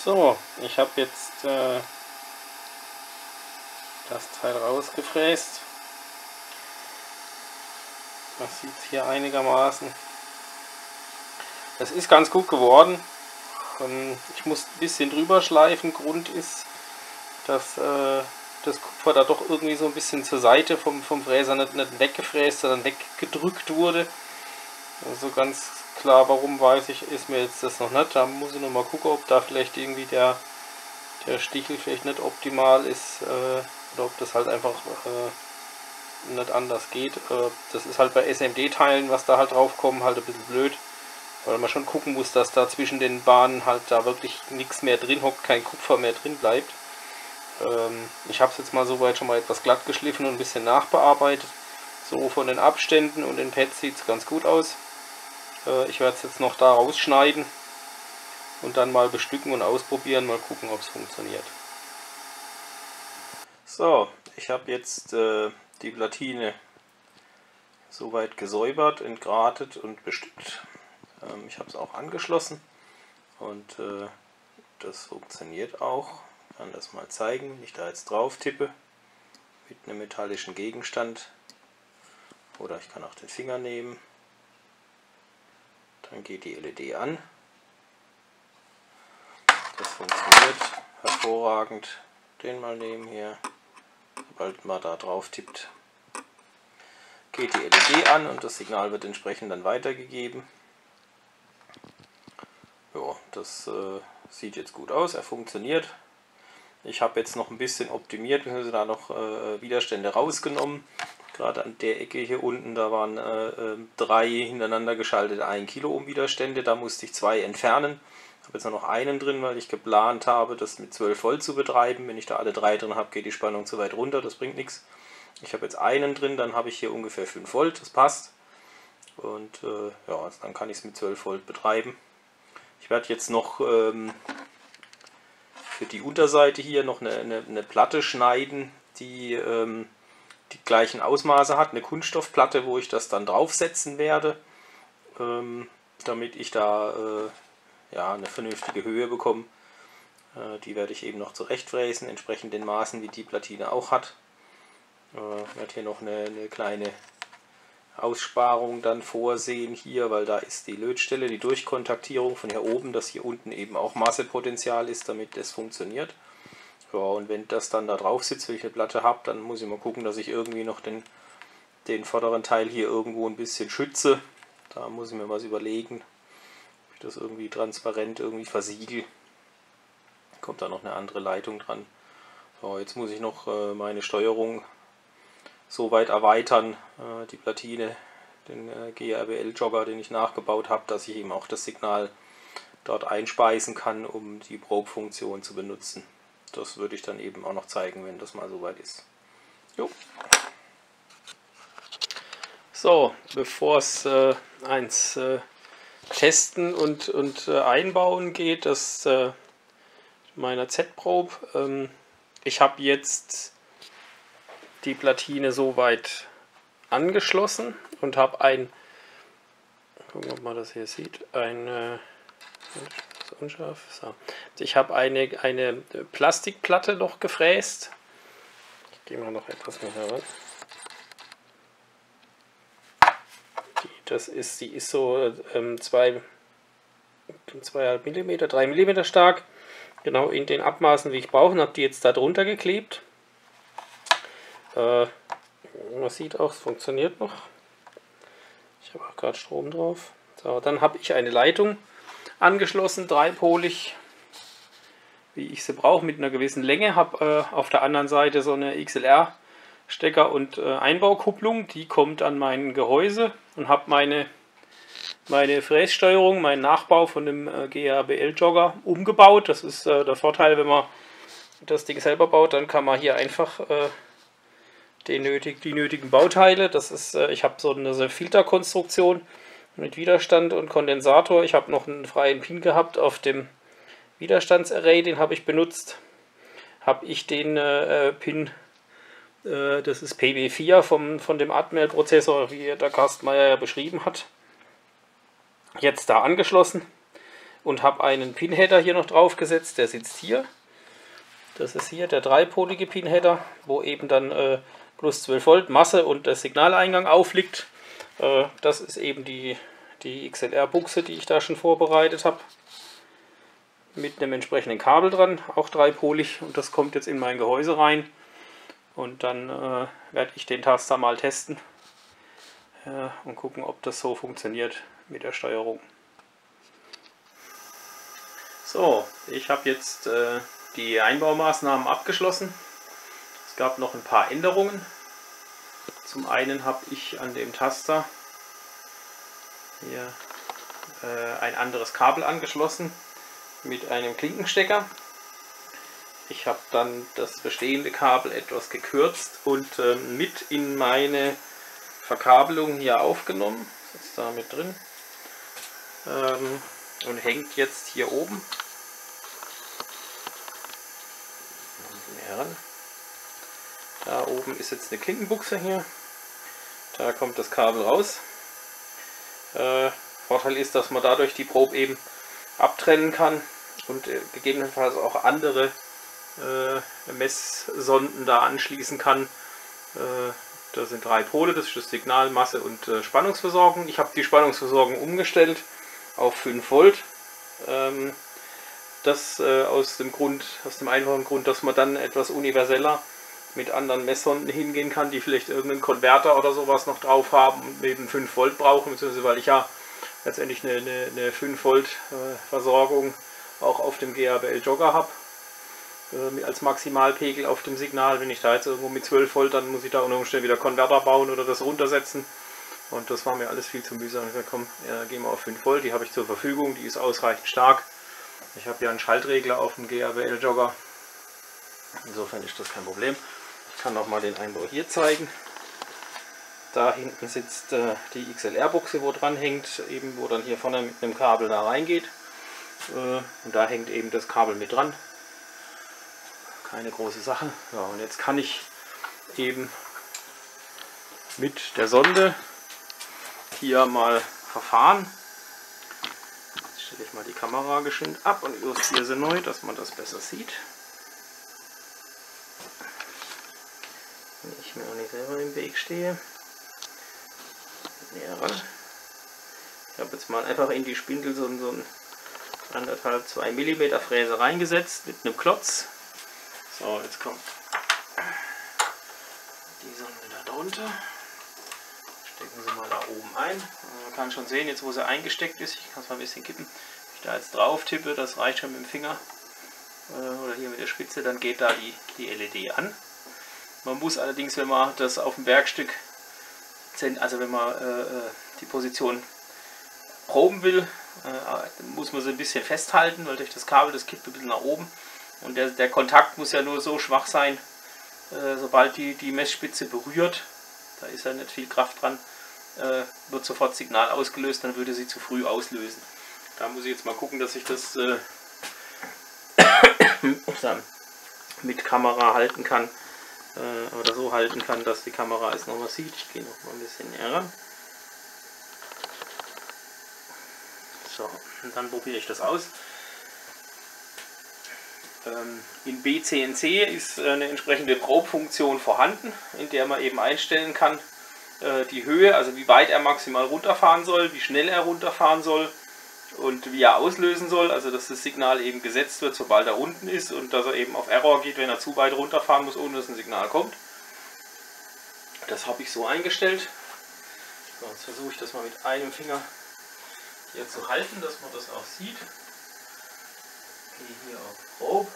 So, ich habe jetzt das Teil rausgefräst. Man sieht es hier einigermaßen. Das ist ganz gut geworden. Ich muss ein bisschen drüber schleifen. Grund ist, dass das Kupfer da doch irgendwie so ein bisschen zur Seite vom Fräser nicht weggefräst, sondern weggedrückt wurde. Also ganz klar, warum weiß ich, ist mir jetzt das noch nicht. Da muss ich noch mal gucken, ob da vielleicht irgendwie der Stichel vielleicht nicht optimal ist oder ob das halt einfach nicht anders geht. Das ist halt bei SMD-Teilen, was da halt drauf kommen, halt ein bisschen blöd, weil man schon gucken muss, dass da zwischen den Bahnen halt da wirklich nichts mehr drin hockt, kein Kupfer mehr drin bleibt. Ich habe es jetzt mal soweit schon mal etwas glatt geschliffen und ein bisschen nachbearbeitet. So von den Abständen und den Pads sieht es ganz gut aus. Ich werde es jetzt noch da rausschneiden und dann mal bestücken und ausprobieren, mal gucken, ob es funktioniert. So, ich habe jetzt die Platine soweit gesäubert, entgratet und bestückt. Ich habe es auch angeschlossen und das funktioniert auch. Ich kann das mal zeigen, wenn ich da jetzt drauf tippe mit einem metallischen Gegenstand, oder ich kann auch den Finger nehmen. Dann geht die LED an. Das funktioniert hervorragend. Den mal nehmen hier. Sobald man da drauf tippt, geht die LED an und das Signal wird entsprechend dann weitergegeben. Ja, das sieht jetzt gut aus. Er funktioniert. Ich habe jetzt noch ein bisschen optimiert, bzw. da noch Widerstände rausgenommen. Gerade an der Ecke hier unten, da waren 3 hintereinander geschaltete 1 Kiloohm Widerstände. Da musste ich 2 entfernen. Ich habe jetzt nur noch einen drin, weil ich geplant habe, das mit 12 Volt zu betreiben. Wenn ich da alle 3 drin habe, geht die Spannung zu weit runter. Das bringt nichts. Ich habe jetzt einen drin, dann habe ich hier ungefähr 5 Volt. Das passt. Und ja, dann kann ich es mit 12 Volt betreiben. Ich werde jetzt noch für die Unterseite hier noch eine Platte schneiden, die die gleichen Ausmaße hat, eine Kunststoffplatte, wo ich das dann draufsetzen werde, damit ich da ja, eine vernünftige Höhe bekomme. Die werde ich eben noch zurechtfräsen, entsprechend den Maßen, wie die Platine auch hat. Ich werde hier noch eine kleine Aussparung dann vorsehen hier, weil da ist die Lötstelle, die Durchkontaktierung von hier oben, dass hier unten eben auch Massepotenzial ist, damit das funktioniert. Ja, und wenn das dann da drauf sitzt, wenn ich eine Platte habe, dann muss ich mal gucken, dass ich irgendwie noch den vorderen Teil hier irgendwo ein bisschen schütze. Da muss ich mir was überlegen, ob ich das irgendwie transparent irgendwie versiegel. Kommt da noch eine andere Leitung dran. So, jetzt muss ich noch meine Steuerung so weit erweitern, die Platine, den GRBL-Jogger, den ich nachgebaut habe, dass ich eben auch das Signal dort einspeisen kann, um die Probe-Funktion zu benutzen. Das würde ich dann eben auch noch zeigen, wenn das mal soweit ist. Jo. So, bevor es ans Testen und Einbauen geht, das meiner Z-Probe. Ich habe jetzt die Platine soweit angeschlossen und habe gucken, ob man das hier sieht, unscharf. So. Ich habe eine Plastikplatte noch gefräst. Ich gehe mal noch etwas mehr heran. Die ist so 2,5 mm, 3 mm stark. Genau in den Abmaßen, wie ich brauche, und habe die jetzt da drunter geklebt. Man sieht auch, es funktioniert noch. Ich habe auch gerade Strom drauf. So, dann habe ich eine Leitung angeschlossen, dreipolig, wie ich sie brauche, mit einer gewissen Länge. Habe auf der anderen Seite so eine XLR-Stecker- und Einbaukupplung. Die kommt an mein Gehäuse und habe meine Frässteuerung, meinen Nachbau von dem GRBL-Jogger umgebaut. Das ist der Vorteil, wenn man das Ding selber baut, dann kann man hier einfach die nötigen Bauteile. Das ist, ich habe so eine Filterkonstruktion mit Widerstand und Kondensator. Ich habe noch einen freien Pin gehabt auf dem Widerstandsarray, den habe ich benutzt. Habe ich den Pin, das ist PB4 von dem Atmel-Prozessor, wie der Carsten Meyer ja beschrieben hat, jetzt da angeschlossen. und habe einen Pinheader hier noch drauf gesetzt, der sitzt hier. Das ist hier der dreipolige Pinheader, wo eben dann plus 12 Volt Masse und der Signaleingang aufliegt. Das ist eben die XLR-Buchse, die ich da schon vorbereitet habe. Mit einem entsprechenden Kabel dran, auch dreipolig, und das kommt jetzt in mein Gehäuse rein. Und dann werde ich den Taster mal testen und gucken, ob das so funktioniert mit der Steuerung. So, ich habe jetzt die Einbaumaßnahmen abgeschlossen. Es gab noch ein paar Änderungen. Zum einen habe ich an dem Taster hier ein anderes Kabel angeschlossen mit einem Klinkenstecker. Ich habe dann das bestehende Kabel etwas gekürzt und mit in meine Verkabelung hier aufgenommen. Das ist da mit drin und hängt jetzt hier oben. Da oben ist jetzt eine Klinkenbuchse hier. Da kommt das Kabel raus. Vorteil ist, dass man dadurch die Probe eben abtrennen kann und gegebenenfalls auch andere Messsonden da anschließen kann. Da sind 3 Pole, das ist das Signal, Masse und Spannungsversorgung. Ich habe die Spannungsversorgung umgestellt auf 5 Volt. Das aus dem einfachen Grund, dass man dann etwas universeller mit anderen Messsonden hingehen kann, die vielleicht irgendeinen Konverter oder sowas noch drauf haben und eben 5 Volt brauchen, beziehungsweise weil ich ja letztendlich eine 5 Volt Versorgung auch auf dem GABL Jogger habe, als Maximalpegel auf dem Signal. Wenn ich da jetzt irgendwo mit 12 Volt, dann muss ich da unter Umständen wieder Konverter bauen oder das runtersetzen. Und das war mir alles viel zu mühsam. Ich gesagt, komm, gehen wir auf 5 Volt, die habe ich zur Verfügung, die ist ausreichend stark. Ich habe ja einen Schaltregler auf dem GABL Jogger. Insofern ist das kein Problem. Ich kann noch mal den Einbau hier zeigen. Da hinten sitzt die XLR-Buchse, wo dran hängt, eben wo dann hier vorne mit einem Kabel da reingeht. Und da hängt eben das Kabel mit dran. Keine große Sache. Ja, und jetzt kann ich eben mit der Sonde hier mal verfahren. Jetzt stelle ich mal die Kamera geschwind ab und justiere sie neu, dass man das besser sieht. Wenn ich mir auch nicht selber im Weg stehe. Näher ran. Ich habe jetzt mal einfach in die Spindel so ein 1,5-2 mm Fräse reingesetzt mit einem Klotz. So, jetzt kommt die Sonde da drunter. Stecken sie mal da oben ein. Man kann schon sehen, jetzt wo sie eingesteckt ist, ich kann es mal ein bisschen kippen. Wenn ich da jetzt drauf tippe, das reicht schon mit dem Finger oder hier mit der Spitze, dann geht da die LED an. Man muss allerdings, wenn man das auf dem Werkstück, also wenn man die Position proben will, muss man sie ein bisschen festhalten, weil durch das Kabel, das kippt ein bisschen nach oben. Und der Kontakt muss ja nur so schwach sein, sobald die Messspitze berührt, da ist ja nicht viel Kraft dran, wird sofort Signal ausgelöst, dann würde sie zu früh auslösen. Da muss ich jetzt mal gucken, dass ich das mit Kamera halten kann, oder so halten kann, dass die Kamera es nochmal sieht. Ich gehe noch mal ein bisschen näher ran. So, und dann probiere ich das aus. In BCNC ist eine entsprechende Probe-Funktion vorhanden, in der man eben einstellen kann, die Höhe, also wie weit er maximal runterfahren soll, wie schnell er runterfahren soll und wie er auslösen soll, also dass das Signal eben gesetzt wird, sobald er unten ist, und dass er eben auf Error geht, wenn er zu weit runterfahren muss, ohne dass ein Signal kommt. Das habe ich so eingestellt. So, jetzt versuche ich das mal mit einem Finger hier zu halten, dass man das auch sieht. Gehe hier auf Probe.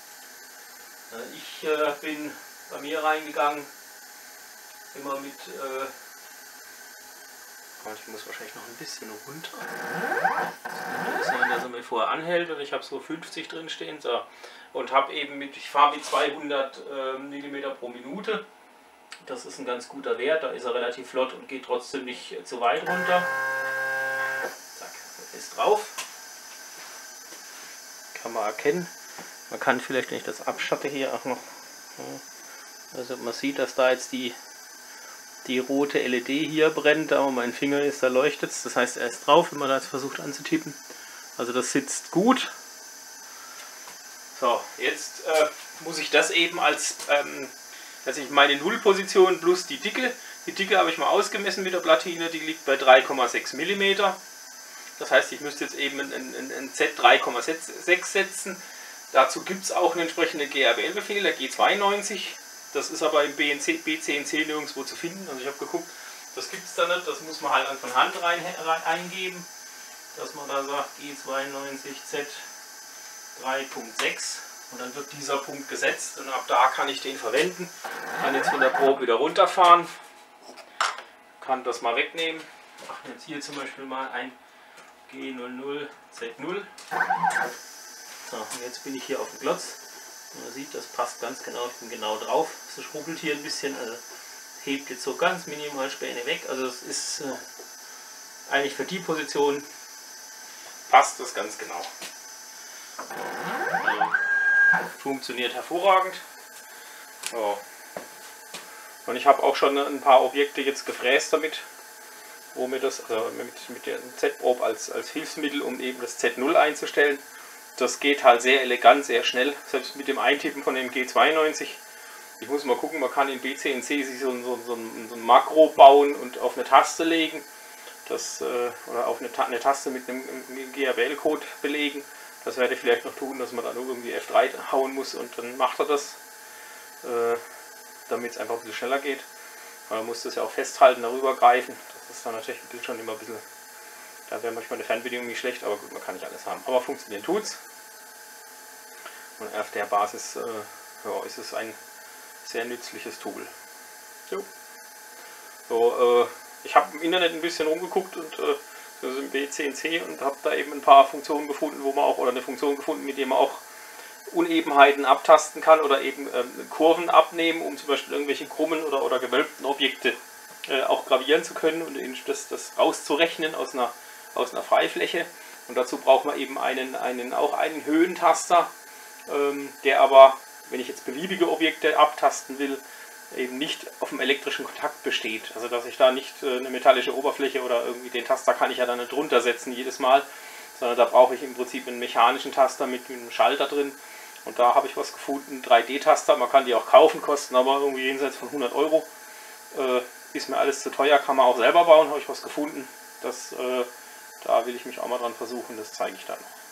Ich bin bei mir reingegangen, immer mit, ich muss wahrscheinlich noch ein bisschen runter, dass er mir vorher anhält, und ich habe so 50 drin stehen, so, und habe eben ich fahre mit 200 mm pro Minute. Das ist ein ganz guter Wert, da ist er relativ flott und geht trotzdem nicht zu weit runter. Zack, ist drauf. Kann man erkennen. Man kann vielleicht, wenn ich das abschatte, hier auch noch, also man sieht, dass da jetzt die rote LED hier brennt, da wo mein Finger ist, da leuchtet es. Das heißt, er ist drauf, wenn man da jetzt versucht anzutippen. Also das sitzt gut. So, jetzt muss ich das eben als ich meine Nullposition plus die Dicke. Die Dicke habe ich mal ausgemessen mit der Platine, die liegt bei 3,6 mm. Das heißt, ich müsste jetzt eben ein Z3,6 setzen. Dazu gibt es auch einen entsprechenden GRBL-Befehl, der G92. Das ist aber im BCNC nirgendwo zu finden. Also ich habe geguckt, das gibt es da nicht. Das muss man halt dann von Hand rein eingeben. Dass man da sagt G92 Z3.6 und dann wird dieser Punkt gesetzt und ab da kann ich den verwenden. Kann jetzt von der Probe wieder runterfahren. Kann das mal wegnehmen. Machen jetzt hier zum Beispiel mal ein G00 Z0. So, und jetzt bin ich hier auf dem Klotz. Man sieht, das passt ganz genau, ich bin genau drauf. Es schrubbelt hier ein bisschen, also hebt jetzt so ganz minimal Späne weg. Also es ist eigentlich für die Position passt das ganz genau. Funktioniert hervorragend. So. Und ich habe auch schon ein paar Objekte jetzt gefräst damit, wo mir das, also mit der Z-Probe als Hilfsmittel, um eben das Z0 einzustellen. Das geht halt sehr elegant, sehr schnell, selbst mit dem Eintippen von dem G92. Ich muss mal gucken, man kann in BCNC sich so ein Makro bauen und auf eine Taste legen. Oder auf eine Taste mit einem GRBL-Code belegen. Das werde ich vielleicht noch tun, dass man dann nur irgendwie F3 hauen muss und dann macht er das, damit es einfach ein bisschen schneller geht. Man muss das ja auch festhalten, darüber greifen. Das ist dann natürlich schon immer ein bisschen, da wäre manchmal eine Fernbedienung nicht schlecht, aber gut, man kann nicht alles haben. Aber funktionieren tut's. Und auf der Basis ist es ein sehr nützliches Tool. So, ich habe im Internet ein bisschen rumgeguckt und also im BCNC und habe da eben ein paar Funktionen gefunden, wo man auch, oder eine Funktion gefunden, mit der man auch Unebenheiten abtasten kann oder eben Kurven abnehmen, um zum Beispiel irgendwelche krummen oder gewölbten Objekte auch gravieren zu können und das rauszurechnen aus einer Freifläche. Und dazu braucht man eben auch einen Höhentaster, der aber, wenn ich jetzt beliebige Objekte abtasten will, eben nicht auf dem elektrischen Kontakt besteht. Also dass ich da nicht eine metallische Oberfläche oder irgendwie den Taster kann ich ja dann nicht drunter setzen jedes Mal, sondern da brauche ich im Prinzip einen mechanischen Taster mit einem Schalter drin. Und da habe ich was gefunden, 3D-Taster, man kann die auch kaufen, kosten aber irgendwie jenseits von 100 Euro. Ist mir alles zu teuer, kann man auch selber bauen, habe ich was gefunden. Da will ich mich auch mal dran versuchen, das zeige ich dann noch.